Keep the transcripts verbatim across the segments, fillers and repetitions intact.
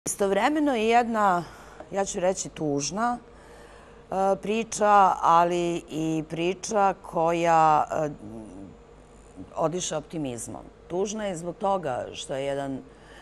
Istovremeno je jedna, ja ću reći, tužna priča, ali i priča koja odiše optimizmom. Tužna je zbog toga što je jedan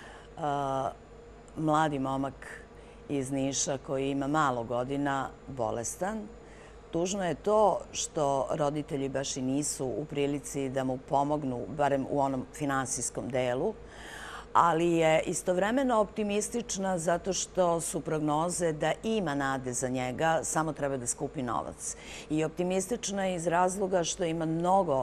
mladi momak iz Niša koji ima malo godina bolestan. Tužno je to što roditelji baš i nisu u prilici da mu pomognu, barem u onom finansijskom delu, ali je istovremeno optimistična zato što su prognoze da ima nade za njega, samo treba da skupi novac. I optimistična je iz razloga što ima mnogo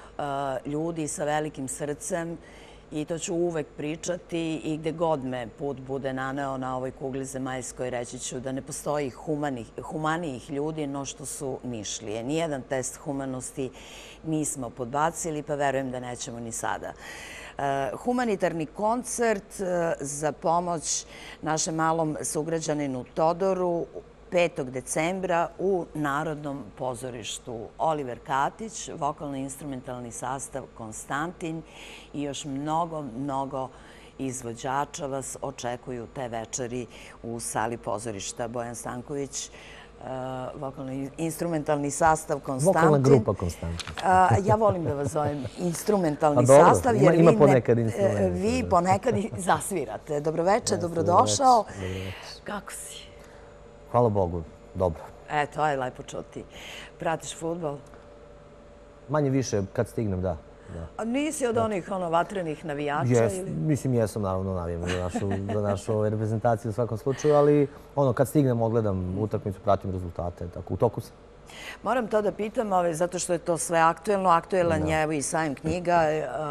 ljudi sa velikim srcem i to ću uvek pričati i gde god me put bude naneo na ovoj kugli zemaljskoj, reći ću da ne postoji humanijih ljudi no što su Nišlije. Nijedan test humanosti nismo podbacili, pa verujem da nećemo ni sada. Humanitarni koncert za pomoć našem malom sugrađaninu Todoru petog decembra u Narodnom pozorištu. Oliver Katić, vokalno-instrumentalni sastav Konstantin i još mnogo, mnogo izvođača vas očekuju te večeri u sali pozorišta. Bojan Stanković, vokalno-instrumentalni sastav Konstantin. Vokalna grupa Konstantin. Ja volim da vas zovem instrumentalni sastav, jer ima ponekad instrument. Vi ponekad i zasvirate. Dobroveče, dobrodošao. Kako si? Hvala Bogu, dobro. E, to je lepo čuti. Pratiš fudbal? Manje više, kad stignem, da. A nisi od onih vatrenih navijača? Mislim, jesam, naravno, navijem za našu reprezentaciju u svakom slučaju, ali kad stignem, ogledam utakmicu, pratim rezultate, tako, u toku sam. Moram to da pitam, zato što je to sve aktuelno. Aktuelan je i sajam knjiga.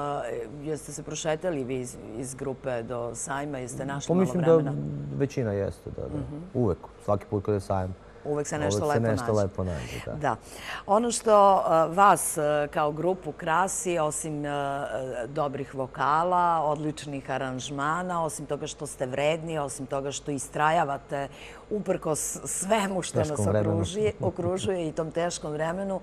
Jeste se prošetali vi iz grupe do sajma? Jeste našli malo vremena? Mislim da većina jeste, da. Uvek, svaki put kada je sajam. Uvek se nešto lepo nađe. Da. Ono što vas kao grupu krasi, osim dobrih vokala, odličnih aranžmana, osim toga što ste vredni, osim toga što istrajavate uprkos svemu što nas okružuje i tom teškom vremenu,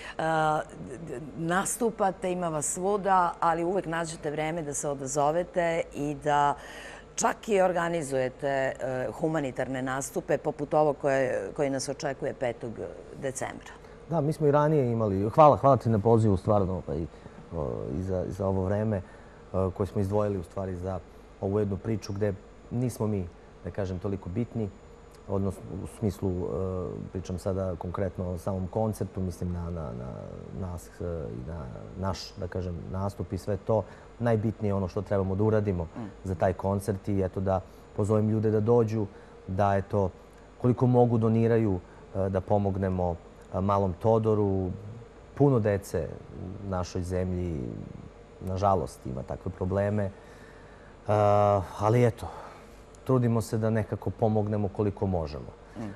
nastupate, ima vas svuda, ali uvek nađete vreme da se odazovete i da čak i organizujete humanitarne nastupe poput ovog koji nas očekuje petog decembra. Da, mi smo i ranije imali. Hvala, hvala ti na pozivu stvarno i za ovo vreme koje smo izdvojili u stvari za ovu jednu priču gde nismo mi, da kažem, toliko bitni. Odnosno, u smislu, pričam sada konkretno o samom koncertu, mislim na nas i na naš, da kažem, nastup i sve to. Najbitnije je ono što trebamo da uradimo za taj koncert i eto da pozovem ljude da dođu, da eto koliko mogu doniraju da pomognemo malom Todoru. Puno dece u našoj zemlji, nažalost, ima takve probleme, ali eto, trudimo se da nekako pomognemo koliko možemo.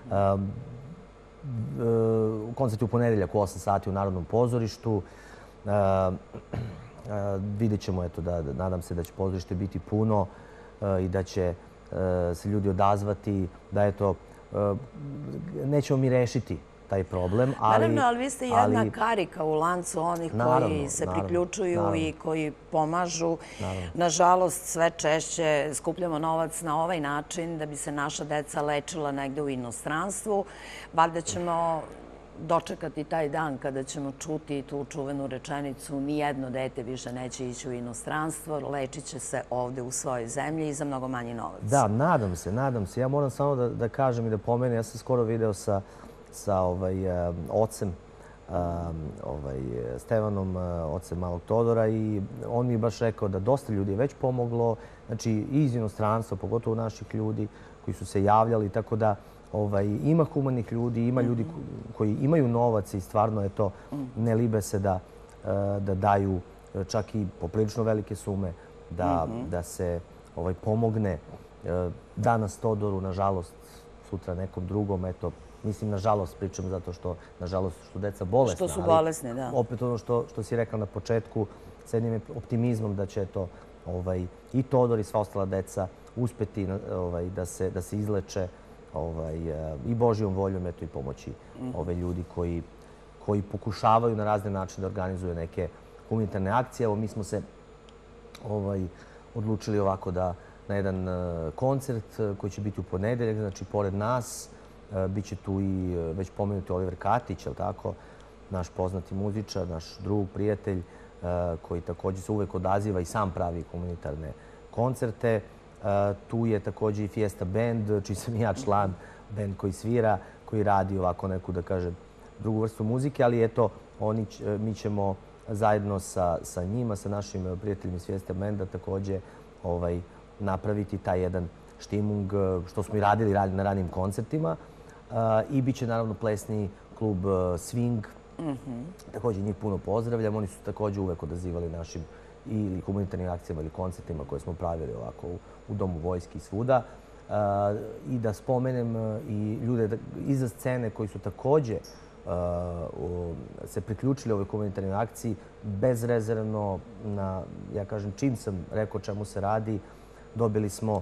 Koncert je u ponedeljak u osam sati u Narodnom pozorištu. Vidjet ćemo, eto, da nadam se da će pozorište biti puno i da će se ljudi odazvati, da eto, nećemo mi rešiti taj problem, ali... Naravno, ali vi ste jedna karika u lancu onih koji se priključuju i koji pomažu. Nažalost, sve češće skupljamo novac na ovaj način da bi se naša deca lečila negde u inostranstvu. Valjda ćemo dočekati taj dan kada ćemo čuti tu čuvenu rečenicu nijedno dete više neće ići u inostranstvo, lečit će se ovde u svojoj zemlji i za mnogo manji novac. Da, nadam se, nadam se. Ja moram samo da kažem i da pomenem, ja sam skoro video sa sa ocem Stevanom, ocem malog Todora, i on mi je baš rekao da dosta ljudi je već pomoglo, znači i iz inostranstva, pogotovo naših ljudi koji su se javljali, tako da ima humanih ljudi, ima ljudi koji imaju novac i stvarno je to, ne libe se da daju čak i poprilično velike sume da se pomogne danas Todoru, nažalost sutra nekom drugom, eto. Mislim, nažalost, pričam zato što, nažalost, što deca bolesna. Što su bolesne, da. Opet ono što si rekla na početku, s jednim optimizmom da će to i Todor i sva ostala deca uspeti da se izleče i Božjom voljom i pomoći ove ljudi koji pokušavaju na razne načine da organizuju neke humanitarne akcije. Evo, mi smo se odlučili ovako da na jedan koncert koji će biti u ponedeljak. Znači, pored nas bit će tu i već pomenuti Oliver Katić, je li tako? Naš poznati muzičar, naš drug, prijatelj, koji također se uvek odaziva i sam pravi humanitarne koncerte. Tu je također i Fiesta Band, čiji sam i ja član, band koji svira, koji radi ovako neku, da kažem, drugu vrstu muzike, ali eto, mi ćemo zajedno sa njima, sa našim prijateljima iz Fiesta Banda također napraviti taj jedan štimung, što smo i radili na ranim koncertima. I bit će naravno plesni klub Swing. Također njih puno pozdravljam. Oni su također uvek odazivali našim ili humanitarnim akcijama ili koncertima koje smo pravili ovako u Domu vojske i svuda. I da spomenem i ljude iza scene koji su također se priključili ovoj humanitarnoj akciji bezrezervno. Ja kažem, čim sam rekao čemu se radi, dobili smo,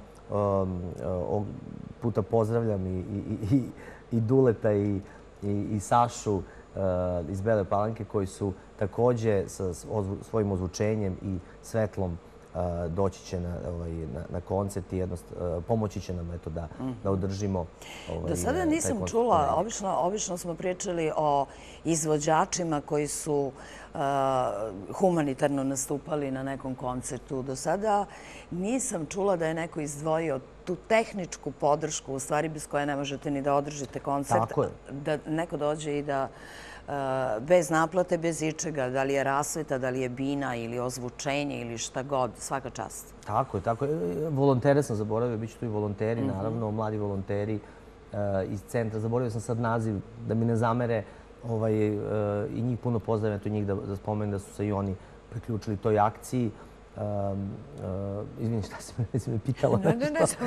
puta pozdravljam i Duleta i Sašu iz Bele Palanke, koji su također sa svojim ozvučenjem i svetlom doći će na koncert i pomoći će nam da održimo taj koncert. Do sada nisam čula, obično smo pričali o izvođačima koji su humanitarno nastupali na nekom koncertu. Do sada nisam čula da je neko izdvojio tu tehničku podršku, u stvari bez koje ne možete ni da održite koncert, da neko dođe i da bez naplate, bez ičega, da li je rasveta, da li je bina ili ozvučenje ili šta god, svaka čast. Tako je, tako je. Volontere sam zaboravio, bit će tu i volonteri, naravno, mladi volonteri iz centra. Zaboravio sam sad naziv, da mi ne zamere, i njih puno pozdravljam, to njih da spomenem da su se i oni priključili toj akciji. Izvini, šta si me pitala? Ne, ne, ne,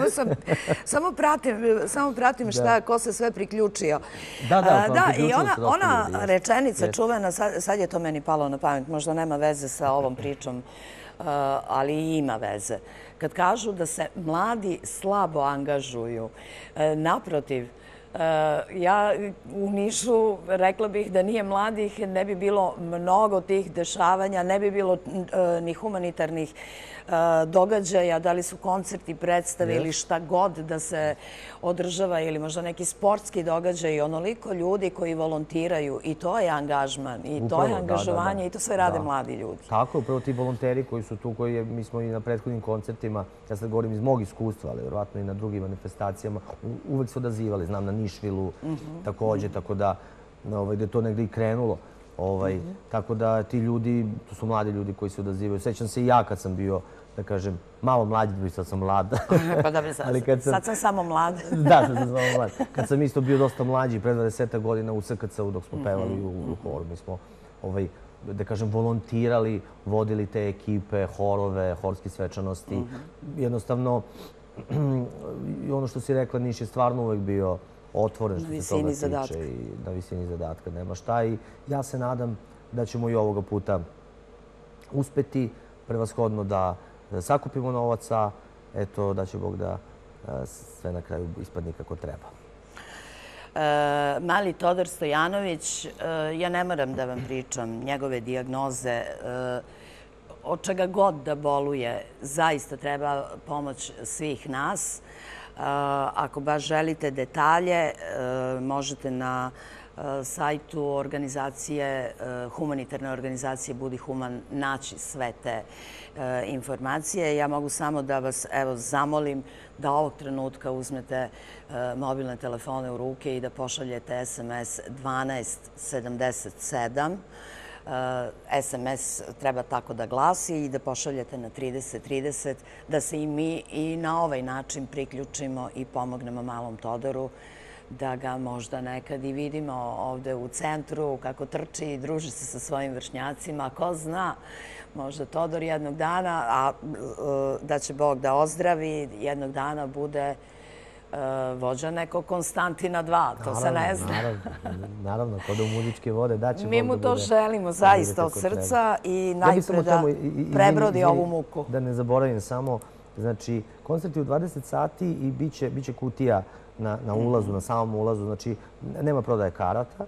samo pratim šta, ko se sve priključio. Da, da, da, i ona rečenica čuvena, sad je to meni palo na pamet, možda nema veze sa ovom pričom, ali i ima veze. Kad kažu da se mladi slabo angažuju, naprotiv, ja u Nišu rekla bih da nije mladih, ne bi bilo mnogo tih dešavanja, ne bi bilo ni humanitarnih događaja, da li su koncerti, predstave ili šta god da se održava ili možda neki sportski događaj i onoliko ljudi koji volontiraju i to je angažman i to je angažovanje i to sve rade mladi ljudi. Tako, upravo ti volonteri koji su tu, koji mi smo i na prethodnim koncertima, ja sad govorim iz mog iskustva, ali vjerovatno i na drugim manifestacijama, uvek su odazivali, znam, na Nišvilu također, tako da je to negdje i krenulo. Tako da ti ljudi, to su mladi ljudi koji se odazivaju. Sećam se i ja kad sam bio, da kažem, malo mlađi, sad sam mlad. Pa da bi sad sam samo mlad. Da, sad sam samo mlad. Kad sam isto bio dosta mlađi, pre dvadeset godina u S K C-u dok smo pevali u horu. Mi smo, da kažem, volontirali, vodili te ekipe, horove, horske svečanosti. Jednostavno, ono što si rekla, Niš je stvarno uvek bio otvoren što se toga tiče i na visini zadatka. Nema šta i ja se nadam da ćemo i ovoga puta uspeti prevashodno da sakupimo novaca, eto da će Bog da sve na kraju ispadne kako treba. Mali Todor Stojanović, ja ne moram da vam pričam njegove dijagnoze, od čega god da boluje, zaista treba pomoć svih nas. Ako baš želite detalje, možete na sajtu organizacije, humanitarne organizacije Budi Human naći sve te informacije. Ja mogu samo da vas zamolim da ovog trenutka uzmete mobilne telefone u ruke i da pošaljete S M S dvanaest sedamdeset sedam. S M S treba tako da glasi i da pošaljete na trideset trideset, da se i mi i na ovaj način priključimo i pomognemo malom Todoru, da ga možda nekad i vidimo ovde u centru kako trči i druži se sa svojim vršnjacima. Ko zna, možda Todor jednog dana, a da će Bog da ozdravi, jednog dana bude vođa nekog Konstantina dva, to se ne zna. Naravno, kod u muzičke vode daće Bog da bude... Mi mu to želimo zaista od srca i najpre da prebrodi ovu muku. Da ne zaboravim samo, znači, koncert je u dvadeset sati i bit će kutija na ulazu, na samom ulazu, znači, nema prodaje karata.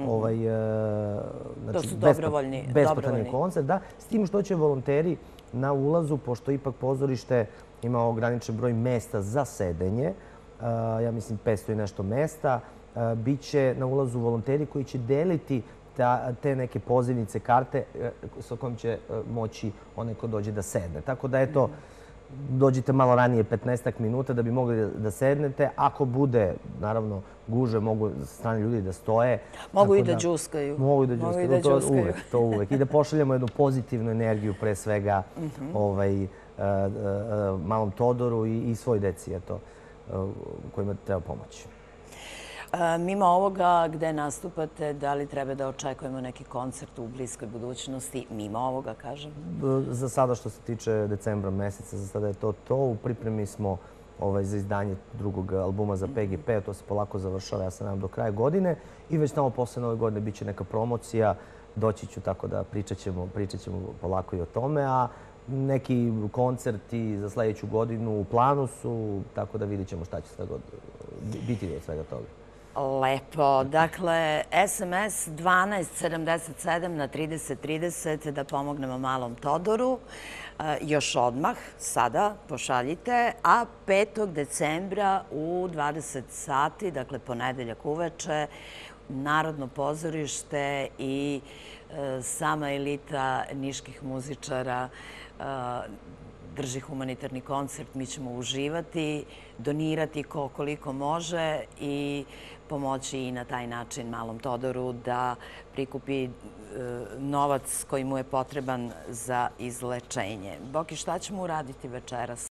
To su dobrovoljni. Besplatan koncert, da. S tim što će volonteri na ulazu, pošto ipak pozorište ima ograničen broj mesta za sedenje, ja mislim petsto i nešto mesta. Biće na ulazu volonteri koji će deliti te neke pozivnice, karte sa kojom će moći onaj ko dođe da sedne. Tako da, eto, dođite malo ranije, petnaestak minuta, da bi mogli da sednete. Ako bude, naravno, guže, mogu strani ljudi da stoje. Mogu i da džuskaju. Mogu i da džuskaju. To uvek, to uvek. I da pošaljemo jednu pozitivnu energiju, pre svega, malom Todoru i svoj deci, eto, kojima treba pomoći. Mimo ovoga gde nastupate, da li treba da očekujemo neki koncert u bliskoj budućnosti? Mimo ovoga, kažem. Za sada što se tiče decembra meseca, za sada je to to. U pripremi smo za izdanje drugog albuma za P G P. To se polako završava, ja se nadam, do kraja godine. I već tamo posle nove godine bit će neka promocija. Doći ću, tako da pričat ćemo polako i o tome. A neki koncerti za sljedeću godinu u planu su, tako da vidit ćemo šta će biti od svega toga. Lepo. Dakle, S M S dvanaest sedamdeset sedam na trideset trideset da pomognemo malom Todoru. Još odmah, sada, pošaljite. A petog decembra u dvadeset sati, dakle ponedeljak uveče, Narodno pozorište i sama elita niških muzičara drži humanitarni koncert. Mi ćemo uživati, donirati ko koliko može i pomoći i na taj način malom Todoru da prikupi novac koji mu je potreban za izlečenje. Boki, šta ćemo uraditi večeras?